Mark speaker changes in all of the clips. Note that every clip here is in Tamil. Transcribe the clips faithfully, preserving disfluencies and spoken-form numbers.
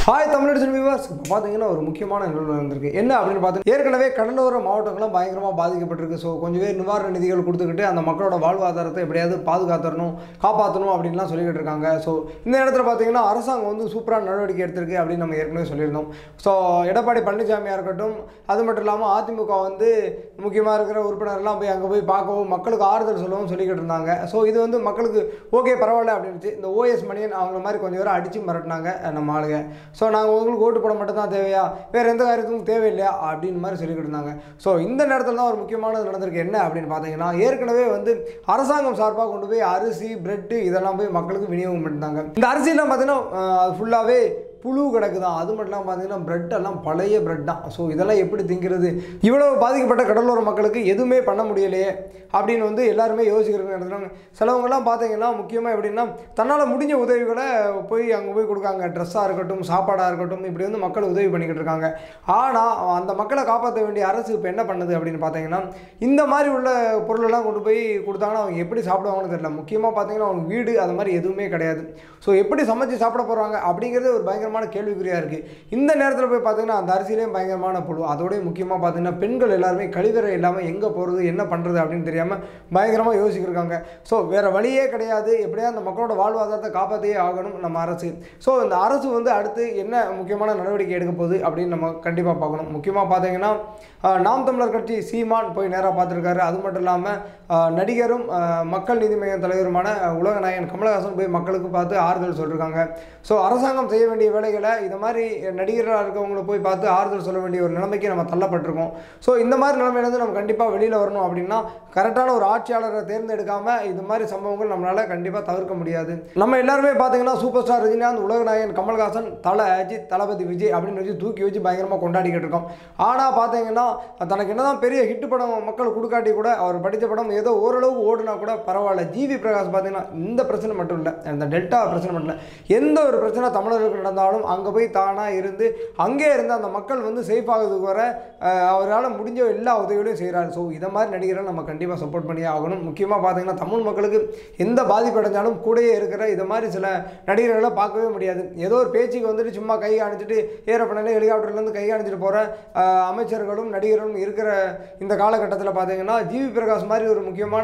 Speaker 1: ஹாய் தமிழ் வியூவர்ஸ், இப்போ பார்த்தீங்கன்னா ஒரு முக்கியமான நிகழ்வு நடந்திருக்கு. என்ன அப்படின்னு பார்த்தீங்கன்னா, ஏற்கனவே கடலோர மாவட்டங்களும் பயங்கரமாக பாதிக்கப்பட்டிருக்கு. ஸோ கொஞ்சம் பேர் நிவாரண நிதிகள் கொடுத்துக்கிட்டு அந்த மக்களோட வாழ்வாதாரத்தை எப்படியாவது பாதுகாத்தரணும், காப்பாற்றணும் அப்படின்லாம் சொல்லிக்கிட்டு இருக்காங்க. ஸோ இந்த இடத்துல பார்த்தீங்கன்னா அரசாங்கம் வந்து சூப்பரான நடவடிக்கை எடுத்திருக்கு அப்படின்னு நம்ம ஏற்கனவே சொல்லியிருந்தோம். ஸோ எடப்பாடி பழனிசாமியாக இருக்கட்டும், அது மட்டும் இல்லாமல் அதிமுக வந்து முக்கியமாக இருக்கிற உறுப்பினர்லாம் போய் அங்கே போய் பார்க்கவும் மக்களுக்கு ஆறுதல் சொல்லவும் சொல்லிக்கிட்டு இருந்தாங்க. ஸோ இது வந்து மக்களுக்கு ஓகே பரவாயில்ல அப்படின்னு இந்த ஓஎஸ் மணியன் அவங்க மாதிரி கொஞ்சம் பேர் அடித்து மிரட்டினாங்க நம்ம ஆளுங்க. ஸோ நாங்கள் உங்களுக்கு ஓட்டு போட மட்டும் தான் தேவையா, வேறு எந்த காரியத்துக்கும் தேவையில்லையா அப்படின்னு மாதிரி சொல்லிக்கிட்டு இருந்தாங்க. ஸோ இந்த நேரத்தில் தான் ஒரு முக்கியமானது நடந்திருக்கு. என்ன அப்படின்னு பார்த்தீங்கன்னா, ஏற்கனவே வந்து அரசாங்கம் சார்பாக கொண்டு போய் அரிசி, பிரெட்டு இதெல்லாம் போய் மக்களுக்கு விநியோகம் பண்ணிட்டாங்க. இந்த அரிசிலாம் பார்த்தீங்கன்னா அது ஃபுல்லாகவே புழு கிடக்கு தான். அது மட்டும் இல்லாமல் பார்த்தீங்கன்னா பிரெட் எல்லாம் பழைய பிரெட் தான். ஸோ இதெல்லாம் எப்படி திங்கிறது, இவ்வளோ பாதிக்கப்பட்ட கடலோர மக்களுக்கு எதுவுமே பண்ண முடியலையே அப்படின்னு வந்து எல்லாருமே யோசிக்கிறது நடத்துகிறாங்க. சிலவங்கெல்லாம் பார்த்தீங்கன்னா முக்கியமாக எப்படின்னா தன்னால் முடிஞ்ச உதவிகளை போய் அங்கே போய் கொடுக்காங்க. ட்ரெஸ்ஸாக இருக்கட்டும், சாப்பாடாக இருக்கட்டும், இப்படி வந்து மக்கள் உதவி பண்ணிக்கிட்டு இருக்காங்க. ஆனால் அந்த மக்களை காப்பாற்ற வேண்டிய அரசு இப்போ என்ன பண்ணுது அப்படின்னு பார்த்தீங்கன்னா, இந்த மாதிரி உள்ள பொருளெல்லாம் கொண்டு போய் கொடுத்தாங்கன்னா அவங்க எப்படி சாப்பிடுவாங்கன்னு தெரியல. முக்கியமாக பார்த்தீங்கன்னா அவங்க வீடு அது மாதிரி எதுவுமே கிடையாது. ஸோ எப்படி சமைச்சு சாப்பிட போகிறாங்க அப்படிங்கிறது ஒரு பயங்கரமான கேள்விக்குறியாக இருக்குது. இந்த நேரத்தில் போய் பார்த்தீங்கன்னா அந்த அரிசியிலேயும் பயங்கரமான புழு. அதோடய முக்கியமாக பார்த்தீங்கன்னா பெண்கள் எல்லாருமே கழிவறை இல்லாமல் எங்கே போகிறது என்ன பண்ணுறது அப்படின்னு தெரியாமல் பயங்கரமாக யோசிக்கிருக்காங்க. ஸோ வேறு வழியே கிடையாது, எப்படியா அந்த மக்களோட வாழ்வாதாரத்தை காப்பாற்றியே ஆகணும் நம்ம அரசு. ஸோ இந்த அரசு வந்து அடுத்து என்ன முக்கியமான நடவடிக்கை எடுக்க போகுது அப்படின்னு நம்ம கண்டிப்பாக பார்க்கணும். முக்கியமாக பார்த்தீங்கன்னா நாம் தமிழர் கட்சி சீமான் போய் நேராக பார்த்துருக்காரு. அது மட்டும் இல்லாமல் நடிகரும் மக்கள் நீதி மைய தலைவருமான உலகநாயகன் கமலஹாசன் போய் மக்களுக்கு பார்த்து ஆறுதல் சொல்லியிருக்காங்க. ஸோ அரசாங்கம் செய்ய வேண்டிய வேலைகளை இது மாதிரி நடிகராக இருக்கவங்களை போய் பார்த்து ஆறுதல் சொல்ல வேண்டிய ஒரு நிலைமைக்கு நம்ம தள்ளப்பட்டிருக்கோம். ஸோ இந்த மாதிரி நிலைமையிலேருந்து நம்ம கண்டிப்பாக வெளியில் வரணும் அப்படின்னா கரெக்டான ஒரு ஆட்சியாளரை தேர்ந்தெடுக்காமல் இது மாதிரி சம்பவங்கள் நம்மளால் கண்டிப்பாக தவிர்க்க முடியாது. நம்ம எல்லாருமே பார்த்தீங்கன்னா சூப்பர் ஸ்டார் ரஜினிகாந்த், உலகநாயகன் கமல்ஹாசன், தலை அஜித், தளபதி விஜய் அப்படின்னு வச்சு தூக்கி வச்சு பயங்கரமாக கொண்டாடிக்கிட்டு இருக்கோம். ஆனால் பார்த்தீங்கன்னா தனக்கு என்னதான் பெரிய ஹிட் படம் மக்கள் கொடுக்காட்டி கூட அவர் படித்த படம் ஏதோ ஓரளவுக்கு ஓடுனா கூட பரவாயில்ல. ஜிவி பிரகாஷ் பார்த்தீங்கன்னா இந்த பிரச்சனை மட்டும் இல்லை, இந்த டெல்டா பிரச்சனை மட்டும் இல்லை, எந்த ஒரு பிரச்சனை தமிழர்களுக்கு நடந்தாலும் அங்கே போய் தானாக இருந்து அங்கே இருந்து அந்த மக்கள் வந்து சேஃப் ஆகிறதுக்கு வர அவரால் முடிஞ்ச எல்லா உதவிகளையும் செய்கிறார். ஸோ இதை மாதிரி நடிகர்கள் நம்ம கண்டிப்பாக சப்போர்ட் பண்ணியே ஆகணும். முக்கியமாக பார்த்தீங்கன்னா தமிழ் மக்களுக்கு எந்த பாதிப்பு அடைஞ்சாலும் கூடயே இருக்கிற இது மாதிரி சில நடிகர்களை பார்க்கவே முடியாது. ஏதோ ஒரு பேச்சுக்கு வந்துட்டு சும்மா கை காணிச்சிட்டு ஏரோப்ளேன்ல ஹெலிகாப்டர்லேருந்து கை காணிச்சிட்டு போகிற அமைச்சர்களும் நடிகர்களும் இருக்கிற இந்த காலகட்டத்தில் பார்த்தீங்கன்னா ஜிவி பிரகாஷ் மாதிரி ஒரு முக்கியமான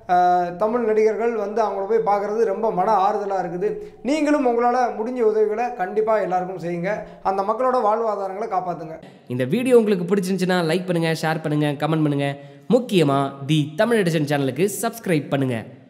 Speaker 1: தமிழ் நடிகர்கள் வந்து அவங்கள போய் பார்க்குறது ரொம்ப மன ஆறுதலாக இருக்குது. நீங்களும் உங்களால் முடிஞ்ச உதவிகளை கண்டிப்பாக எல்லாருக்கும் செய்யுங்க, அந்த மக்களோட வாழ்வாதாரங்களை காப்பாற்றுங்க.
Speaker 2: இந்த வீடியோ உங்களுக்கு பிடிச்சிருந்துச்சுன்னா லைக் பண்ணுங்கள், ஷேர் பண்ணுங்கள், கமெண்ட் பண்ணுங்கள். முக்கியமாக தி தமிழ் எடிஷன் சேனலுக்கு சப்ஸ்கிரைப் பண்ணுங்கள்.